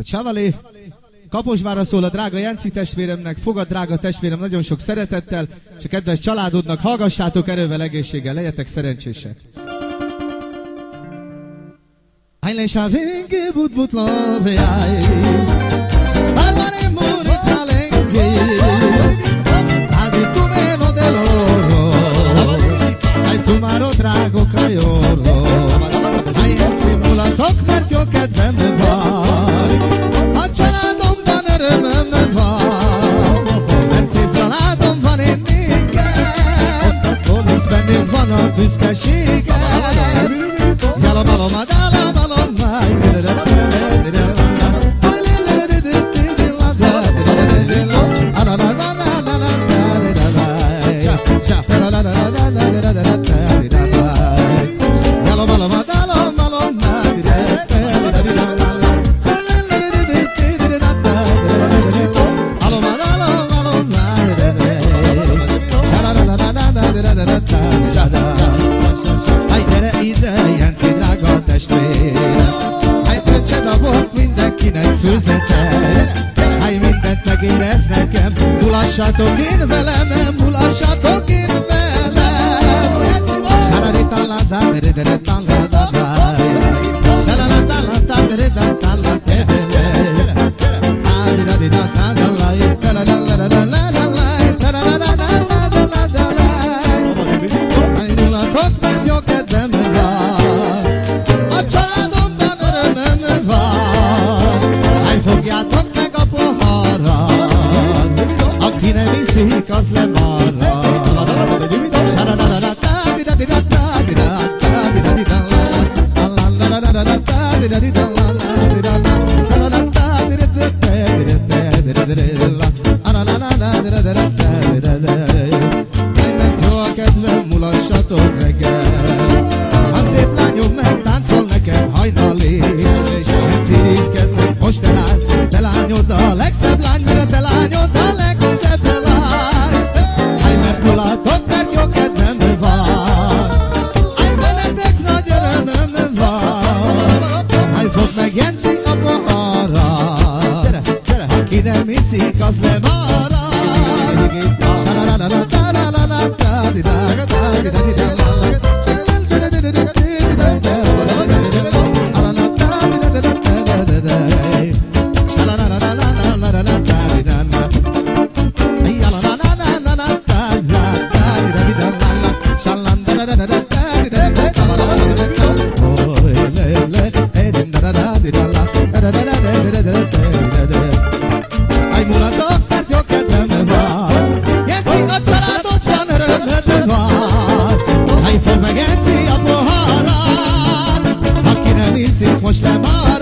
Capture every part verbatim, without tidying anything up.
Csavalé, Kaposvárra szól a drága Jenci testvéremnek, fogad drága testvérem nagyon sok szeretettel, és a kedves családodnak hallgassátok erővel, egészséggel, legyetek szerencsések. Eine Schavenge but but love jai Barbare muri talengi Adi tu meno dell'oro Ai tu maro drago craioro Ai Jenci mulatok, mert jó kedvembe vagy A családomban örömöm van Mert szép családom van, én nékem Hisz bennünk van a büszkeségem Yalom, alom, adalom, alom, mulassatok én velem, mulassatok én velem. Sararitalladá, derederetalladá, sararitalladá, derederetalladá, mulatok, mert jó kedvem van, a családomban örömöm van. Hány fogjátok meg a poharat, aki nem iszik, az lemarad. Mert jó a kedvem, mulassatok reggel. A szép lányom megtáncol nekem hajnalig. Szirítkednek most te lány, te lányod a legszebb lány, mert a te lányod a legszebb lány. Állj, mert mulatok, mert jó kedvem van. Állj, bennetek nagy örömöm van. Állj, fogd meg Jenci a poharat, aki nem iszik, az lemarad. Aj, mulatok, mert jó kedvem van. Jenci, a családodban örömöd van. Aj, fogd meg Jenci a poharat, aki nem iszik, most lemarad.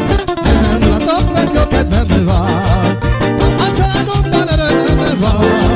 Mulatok, mert jó kedvem van, a családomban örömöm van.